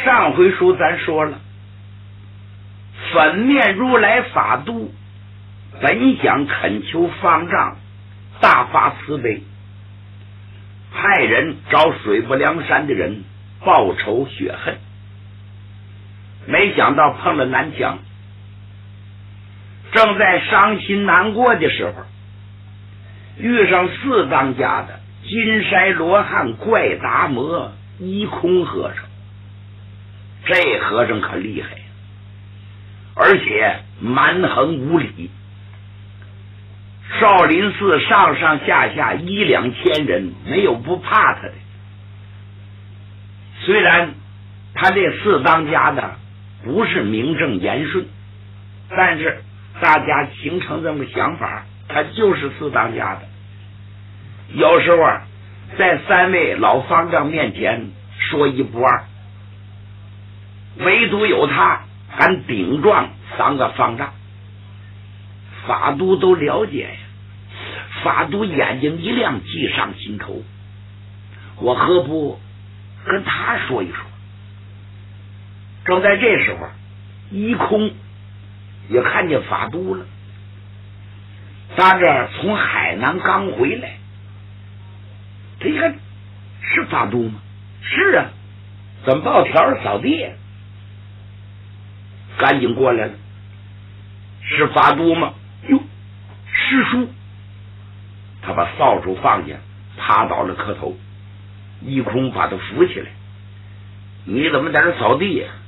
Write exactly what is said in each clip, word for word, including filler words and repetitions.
上回书咱说了，粉面如来法度本想恳求方丈大发慈悲，派人找水泊梁山的人报仇雪恨，没想到碰了南墙。正在伤心难过的时候，遇上四当家的金筛罗汉怪达摩一空和尚。这和尚可厉害，而且蛮横无理。少林寺上上下下一两千人，没有不怕他的。虽然他这四当家的不是名正言顺，但是大家形成这么个想法，他就是四当家的。有时候啊，在三位老方丈面前说一不二，唯独有他敢顶撞三个方丈。法都都了解呀，法都眼睛一亮，计上心头。我何不跟他说一说？正在这时候，一空也看见法都了。他这从海南刚回来，这一看是法都吗？是啊，怎么抱条扫地呀？赶紧过来了，是法都吗？哟，师叔！他把扫帚放下，趴倒了磕头。一空把他扶起来，你怎么在这扫地呀？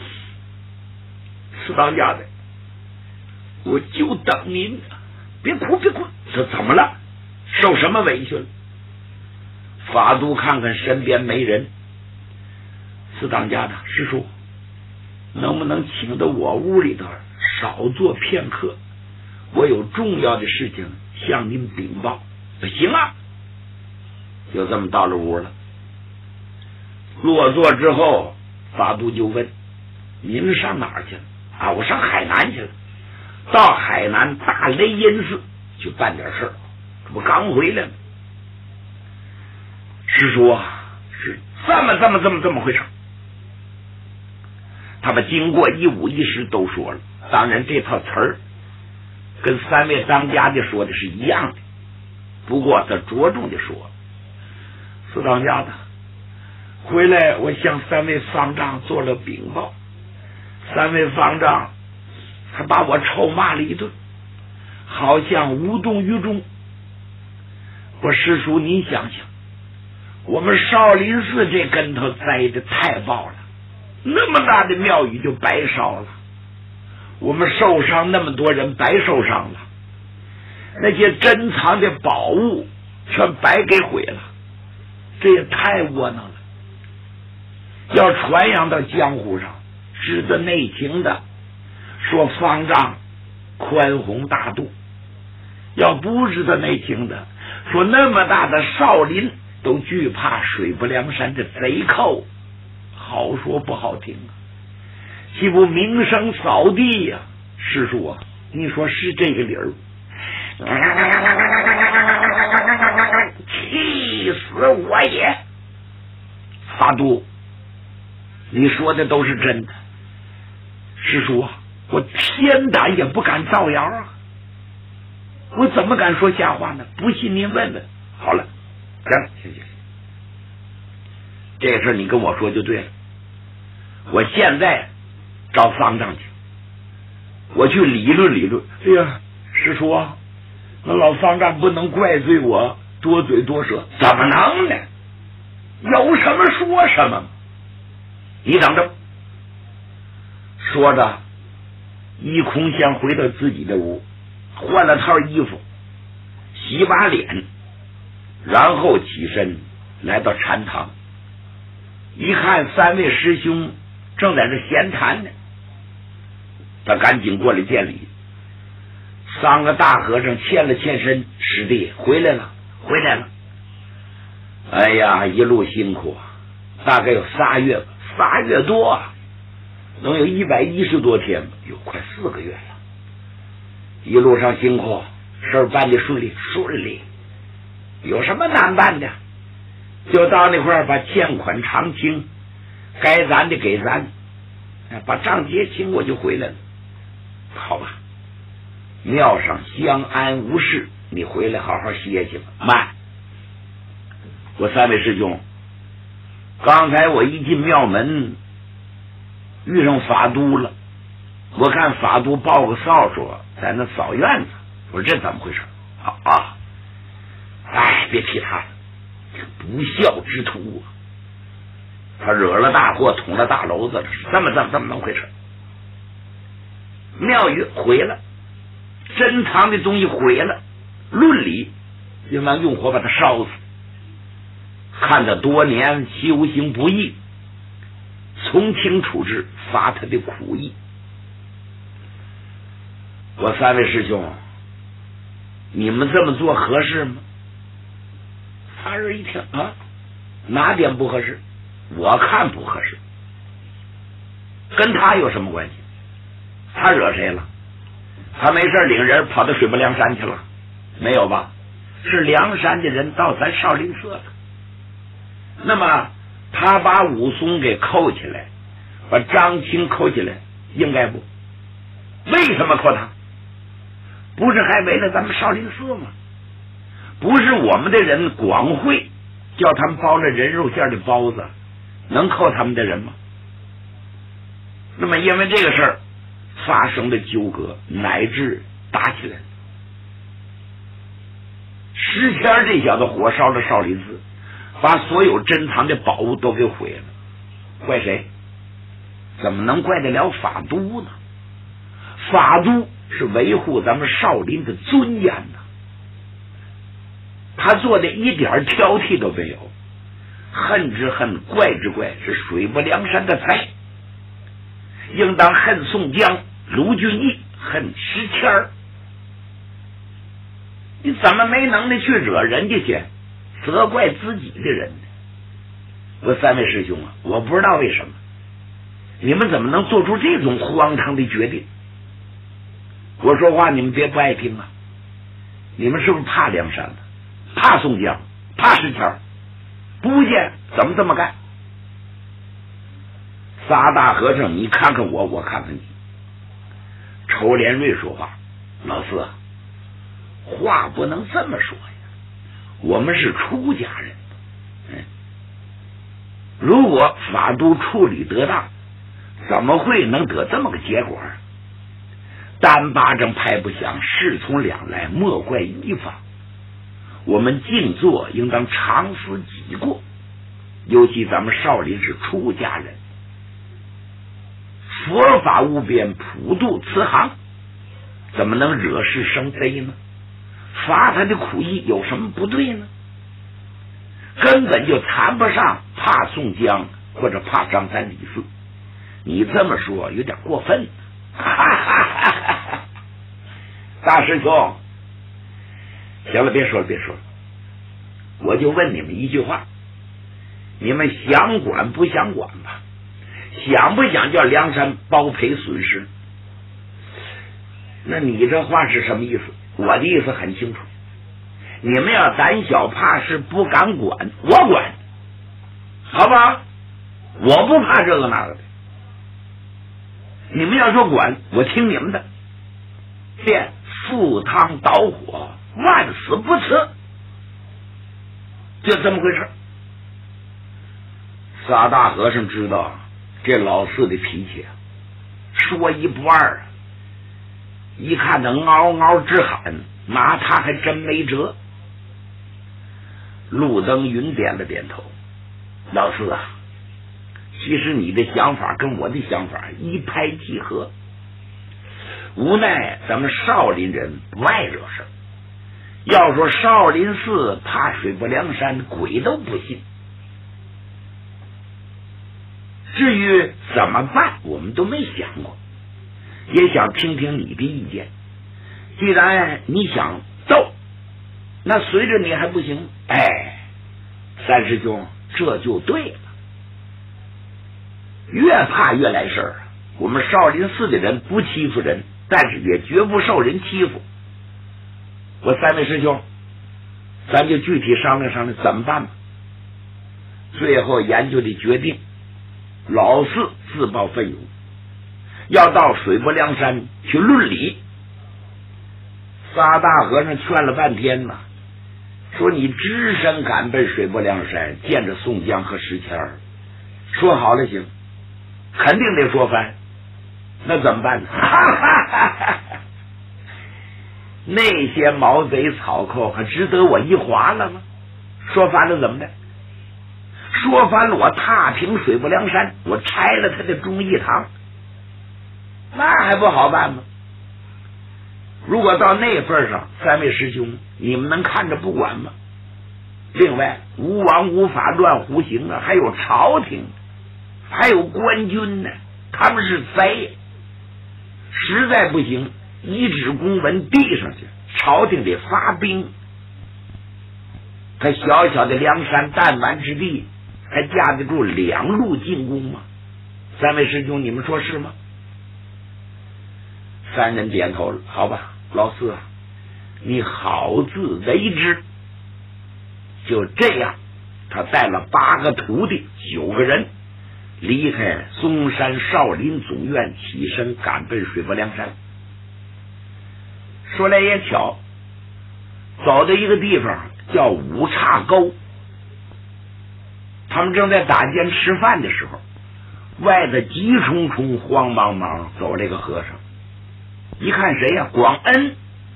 四当家的，我就等您呢，别哭别哭。这怎么了？受什么委屈了？法都看看身边没人，四当家的师叔，能不能请到我屋里头少坐片刻？我有重要的事情向您禀报。行啊，就这么到了屋了。落座之后，法都就问：您上哪儿去了？啊，我上海南去了，到海南大雷音寺去办点事儿，这不刚回来吗？师叔啊，是这么这么这么这么回事。他把经过一五一十都说了，当然这套词儿跟三位当家的说的是一样的，不过他着重的说：四当家的回来，我向三位方丈做了禀报，三位方丈还把我臭骂了一顿，好像无动于衷。我师叔您想想，我们少林寺这跟头栽的太爆了，那么大的庙宇就白烧了，我们受伤那么多人白受伤了，那些珍藏的宝物全白给毁了，这也太窝囊了。要传扬到江湖上，知道内情的说方丈宽宏大度，要不知道内情的说那么大的少林都惧怕水泊梁山这贼寇，好说不好听啊，岂不名声扫地呀、啊？师叔啊，你说是这个理儿？气死我也！法都，你说的都是真的。师叔啊，我天胆也不敢造谣啊，我怎么敢说瞎话呢？不信您问问。好了，行了，行行行，这事你跟我说就对了。我现在找方丈去，我去理论理论。哎呀，师叔啊，那老方丈不能怪罪我多嘴多舌。怎么能呢？有什么说什么。你等着。说着，一空先回到自己的屋，换了套衣服，洗把脸，然后起身来到禅堂。一看三位师兄正在这闲谈呢，他赶紧过来见礼。三个大和尚欠了欠身，师弟回来了，回来了。哎呀，一路辛苦啊，大概有仨月吧，仨月多啊，能有一百一十多天吧，有快四个月了。一路上辛苦，事儿办的顺利顺利，有什么难办的？就到那块儿把欠款偿清， 该咱的给咱，把账结清，我就回来了。好吧，庙上相安无事，你回来好好歇去吧。慢，我三位师兄，刚才我一进庙门，遇上法都了。我看法都抱个扫帚在那扫院子，我说这怎么回事？啊啊！哎，别提他了，不孝之徒啊！他惹了大祸，捅了大篓子了，是这么这么这么回事。庙宇毁了，珍藏的东西毁了，论理应当用火把他烧死。看他多年修行不易，从轻处置，罚他的苦役。我三位师兄，你们这么做合适吗？仨人一听啊，哪点不合适？我看不合适，跟他有什么关系？他惹谁了？他没事领人跑到水泊梁山去了？没有吧？是梁山的人到咱少林寺了。那么他把武松给扣起来，把张青扣起来，应该不？为什么扣他？不是还为了咱们少林寺吗？不是我们的人广会叫他们包了人肉馅的包子，能扣他们的人吗？那么因为这个事儿发生了纠葛，乃至打起来了。石谦这小子火烧了少林寺，把所有珍藏的宝物都给毁了，怪谁？怎么能怪得了法都呢？法都是维护咱们少林的尊严呢，他做的一点挑剔都没有，恨之恨，怪之怪，是水泊梁山的才，应当恨宋江、卢俊义，恨石谦儿。你怎么没能力去惹人家去，责怪自己的人呢？我三位师兄啊，我不知道为什么你们怎么能做出这种荒唐的决定。我说话你们别不爱听啊，你们是不是怕梁山呢？怕宋江？怕石谦？不见，怎么这么干？仨大和尚，你看看我，我看看你。仇连瑞说话，老四啊，话不能这么说呀，我们是出家人，嗯，如果法都处理得当，怎么会能得这么个结果啊？单巴掌拍不响，事从两来，莫怪一方。我们静坐应当常思己过，尤其咱们少林是出家人，佛法无边，普度慈航，怎么能惹是生非呢？罚他的苦役有什么不对呢？根本就谈不上怕宋江或者怕张三李四，你这么说有点过分。大师兄，行了，别说了，别说了，我就问你们一句话，你们想管不想管吧？想不想叫梁山包赔损失？那你这话是什么意思？我的意思很清楚，你们要胆小怕事不敢管，我管，好吧？我不怕这个那个的。你们要说管，我听你们的，便赴汤蹈火，万死不辞，就这么回事。仨大和尚知道这老四的脾气啊，说一不二，一看他嗷嗷直喊，拿他还真没辙。路灯云点了点头，老四啊，其实你的想法跟我的想法一拍即合，无奈咱们少林人不爱惹事，要说少林寺怕水泊梁山，鬼都不信。至于怎么办，我们都没想过，也想听听你的意见。既然你想斗，那随着你还不行。哎，三师兄，这就对了，越怕越来事儿。我们少林寺的人不欺负人，但是也绝不受人欺负。我三位师兄，咱就具体商量商量怎么办吧。最后研究的决定， 老四自报奋勇，要到水泊梁山去论理。仨大和尚劝了半天呢，说你只身赶奔水泊梁山，见着宋江和石谦儿，说好了行，肯定得说翻，那怎么办呢？那些毛贼草寇还值得我一划了吗？说翻了怎么的？说翻了我踏平水泊梁山，我拆了他的忠义堂，那还不好办吗？如果到那份上，三位师兄你们能看着不管吗？另外吴王无法乱胡行啊，还有朝廷，还有官军呢，他们是贼，实在不行一纸公文递上去，朝廷得发兵。他小小的梁山弹丸之地，还架得住两路进攻吗？三位师兄你们说是吗？三人点头了，好吧，老四啊，你好自为之。就这样，他带了八个徒弟，九个人离开嵩山少林总院，起身赶奔水泊梁山。说来也巧，走到一个地方叫五岔沟，他们正在打尖吃饭的时候，外头急冲冲慌忙忙走了一个和尚，一看谁呀、啊？广恩。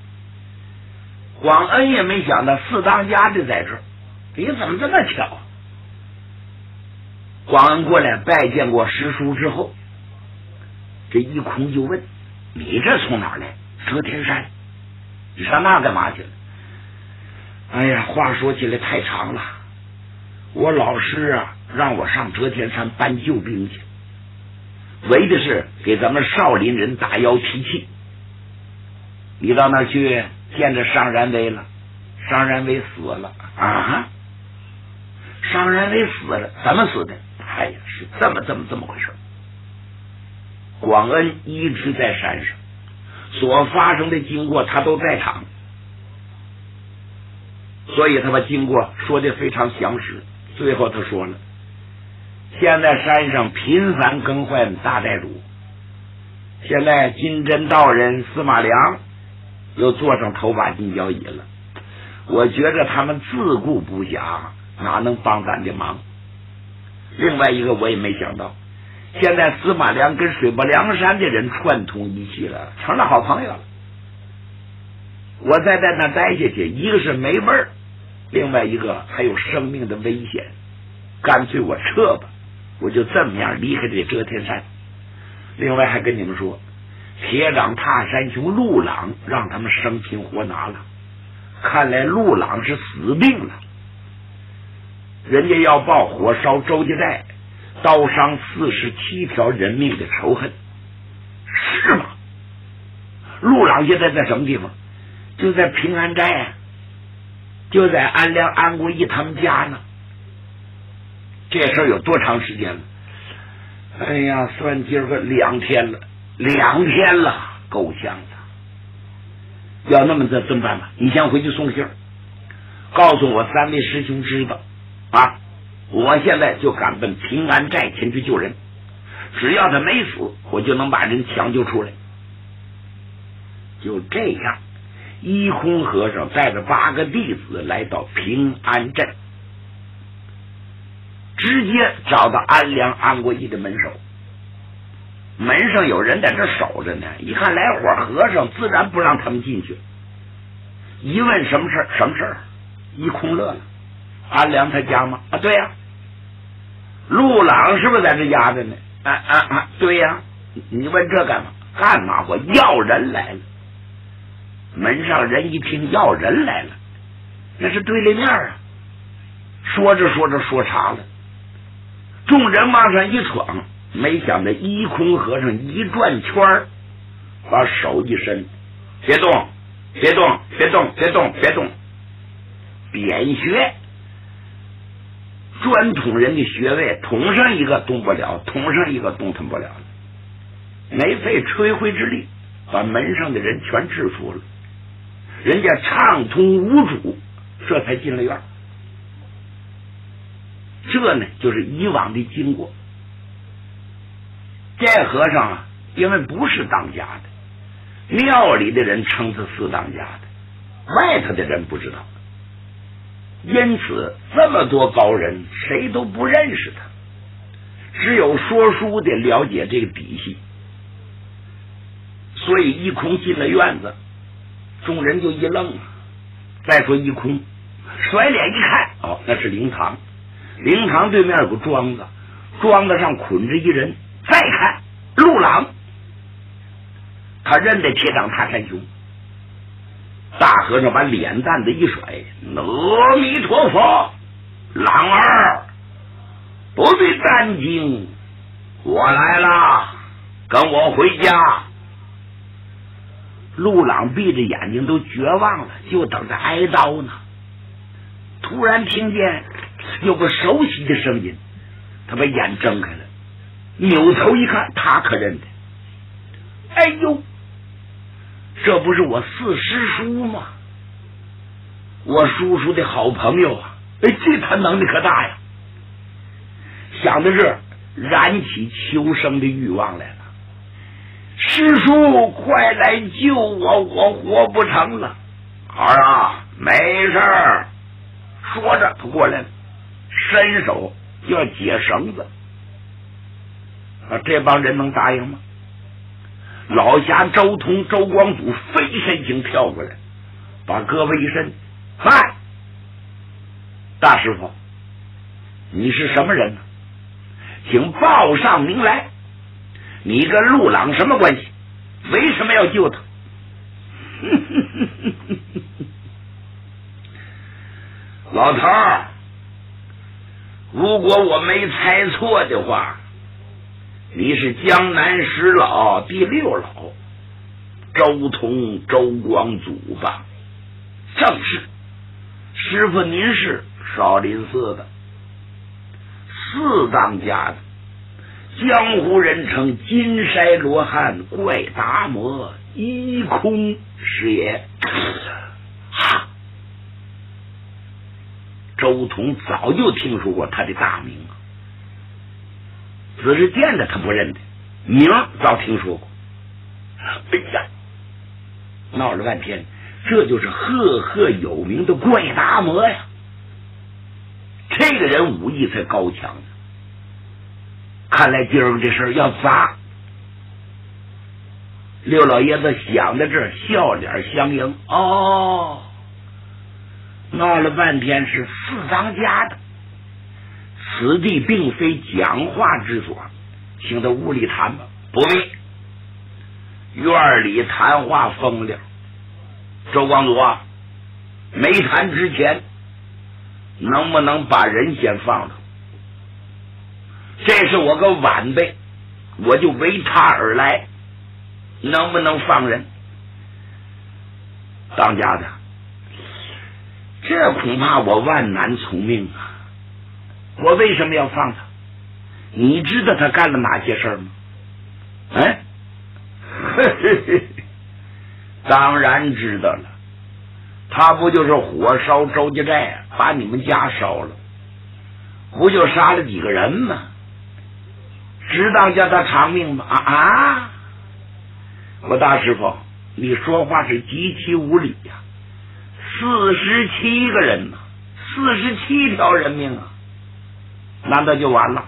广恩也没想到四当家就在这儿，你怎么这么巧？广恩过来拜见过师叔之后，这一空就问：你这从哪儿来？遮天山，你上那干嘛去了？哎呀，话说起来太长了，我老师啊让我上遮天山搬救兵去，为的是给咱们少林人打腰提气。你到那儿去见着尚然威了，尚然威死了啊！尚然威死了，怎么死的？哎呀，是这么这么这么回事。广恩一直在山上，所发生的经过他都在场，所以他把经过说的非常详实。最后他说了，现在山上频繁更换大寨主，现在金针道人司马良又坐上头把金交椅了，我觉着他们自顾不暇，哪能帮咱的忙？另外一个我也没想到，现在司马良跟水泊梁山的人串通一气了，成了好朋友了。我再在那待下去，一个是没味儿，另外一个还有生命的危险，干脆我撤吧，我就这么样离开这遮天山。另外还跟你们说，铁掌踏山兄陆朗让他们生擒活拿了，看来陆朗是死定了，人家要报火烧周家寨刀伤四十七条人命的仇恨，是吗？陆朗现在在什么地方？就在平安寨啊，就在安良安国义他们家呢。这事儿有多长时间了？哎呀，算今儿个两天了，两天了，够呛的。要那么这怎么办吧？你先回去送信儿，告诉我三位师兄知道啊，我现在就赶奔平安寨前去救人，只要他没死，我就能把人抢救出来。就这样，一空和尚带着八个弟子来到平安镇，直接找到安良安国义的门首。门上有人在这守着呢，一看来伙和尚，自然不让他们进去。一问什么事儿？什么事儿？一空乐了。安良他家吗？啊，对呀、啊。陆朗是不是在这家着呢？啊啊啊，对呀、啊。你问这干嘛？干嘛？我要人来了。门上人一听要人来了，那是对立面啊。说着说着说岔了，众人往上一闯，没想到一空和尚一转圈儿，把手一伸，别动，别动，别动，别动，别动，扁穴，专捅人的穴位，捅上一个动不了，捅上一个动弹不了，没费吹灰之力，把门上的人全制服了。人家畅通无阻，这才进了院。这呢，就是以往的经过。 这和尚啊，因为不是当家的，庙里的人称他是当家的，外头的人不知道，因此这么多高人谁都不认识他，只有说书的了解这个底细。所以一空进了院子，众人就一愣啊。再说一空甩脸一看，哦，那是灵堂，灵堂对面有个庄子，庄子上捆着一人，再看陆朗，他认得铁掌塔山兄。大和尚把脸蛋子一甩，阿弥陀佛，朗儿不必担惊，我来了，跟我回家。陆朗闭着眼睛都绝望了，就等着挨刀呢。突然听见有个熟悉的声音，他把眼睁开了，扭头一看，他可认得。哎呦，这不是我四师叔吗？我叔叔的好朋友啊！哎，这他能力可大呀！想的是燃起求生的欲望来了。师叔，快来救我，我活不成了。儿啊，没事儿。说着，他过来了，伸手要解绳子。啊，这帮人能答应吗？老侠周通、周光祖飞身型跳过来，把胳膊一伸，嗨，大师傅，你是什么人呢？请报上名来。你跟陆朗什么关系？为什么要救他？老头儿，如果我没猜错的话，你是江南十老第六老周通周光祖吧？正是。师傅您是少林寺的，四当家的，江湖人称金筛罗汉怪达摩一空是也。哈，周通早就听说过他的大名啊，只是见着他不认得，名早听说过。哎呀，闹了半天，这就是赫赫有名的怪达摩呀！这个人武艺才高强呢，看来今儿这事儿要砸。六老爷子想到这儿，笑脸相迎。哦，闹了半天是四当家的，此地并非讲话之所，请到屋里谈吧。不必，院里谈话风凉。周光祖啊，没谈之前，能不能把人先放了？这是我个晚辈，我就为他而来，能不能放人？当家的，这恐怕我万难从命啊！我为什么要放他？你知道他干了哪些事儿吗？哎，当然知道了，他不就是火烧周家寨，把你们家烧了，不就杀了几个人吗？值当叫他偿命吗？啊啊！我大师傅，你说话是极其无理呀！四十七个人呢，四十七条人命啊，难道就完了？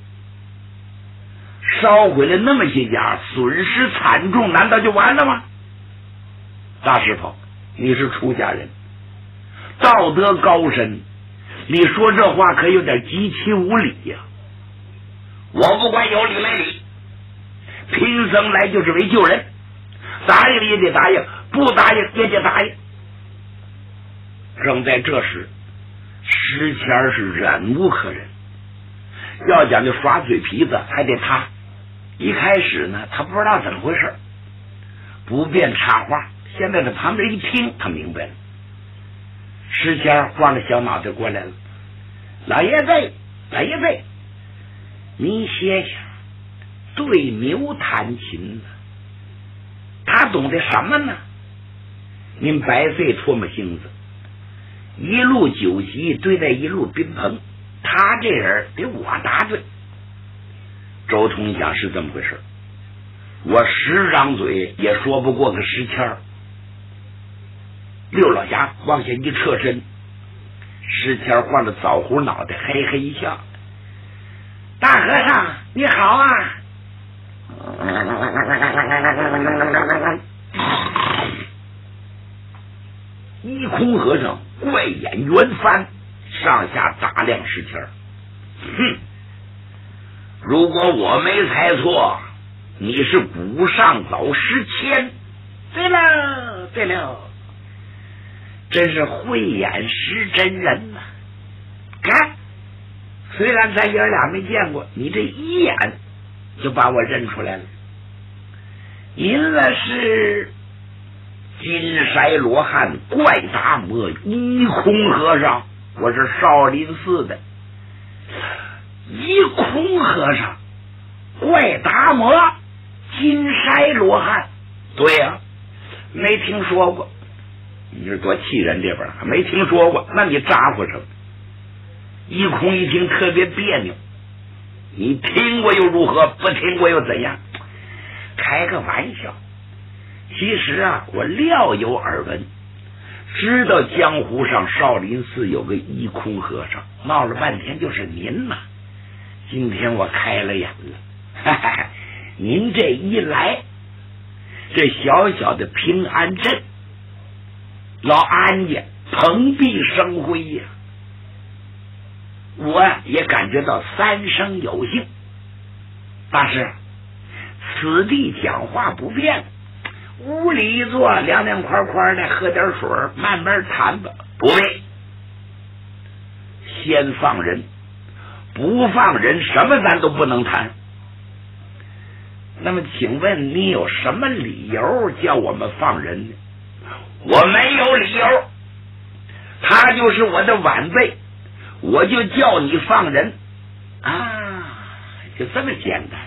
烧毁了那么些家，损失惨重，难道就完了吗？大师傅，你是出家人，道德高深，你说这话可有点极其无理呀！我不管有理没理，贫僧来就是为救人，答应也得答应，不答应也得答应。正在这时，石谦是忍无可忍，要讲究耍嘴皮子，还得他。一开始呢，他不知道怎么回事，不便插话。现在在旁边一听，他明白了。石谦晃着小脑袋过来了，老爷子，老爷子，您歇歇，对牛弹琴呢，他懂得什么呢？您白费唾沫星子，一路酒席对待一路宾朋，他这人得我答对。 周通一想是这么回事，我十张嘴也说不过个十签。刘老侠往下一侧身，石谦换了枣胡脑袋，嘿嘿一笑：“大和尚你好啊！”一空和尚怪眼圆翻，上下打量石谦。哼，如果我没猜错，你是古上早石谦。对了，对了。真是慧眼识真人呐、啊！看，虽然咱爷俩没见过，你这一眼就把我认出来了。您那是金筛罗汉怪达摩一空和尚，我是少林寺的。一空和尚怪达摩金筛罗汉，对呀、啊，没听说过。你是多气人，这本还没听说过，那你咋呼什么？一空一听特别别扭，你听过又如何？不听过又怎样？开个玩笑。其实啊，我料有耳闻，知道江湖上少林寺有个一空和尚，闹了半天就是您呐、啊。今天我开了眼了，哈哈，您这一来，这小小的平安镇。老安家蓬荜生辉呀、啊，我也感觉到三生有幸。大师，此地讲话不便，屋里一坐，凉凉快快的，喝点水，慢慢谈吧。不必，先放人，不放人，什么咱都不能谈。那么，请问你有什么理由叫我们放人呢？我没有理由，他就是我的晚辈，我就叫你放人啊，就这么简单。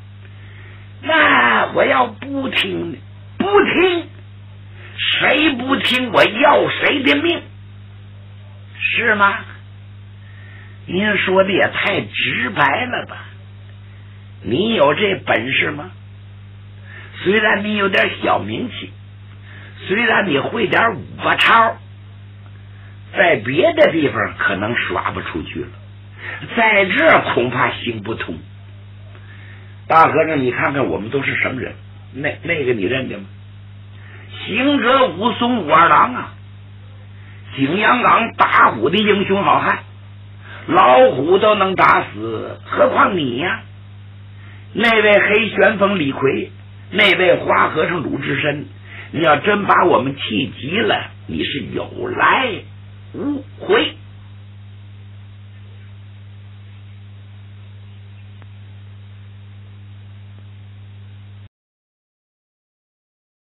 那我要不听呢？不听，谁不听我要谁的命，是吗？您说的也太直白了吧？你有这本事吗？虽然你有点小名气，虽然你会点五八超，在别的地方可能耍不出去了，在这恐怕行不通。大和尚，你看看我们都是什么人？那那个你认得吗？行者武松武二郎啊，景阳冈打虎的英雄好汉，老虎都能打死，何况你呀、啊？那位黑旋风李逵，那位花和尚鲁智深，你要真把我们气急了，你是有来无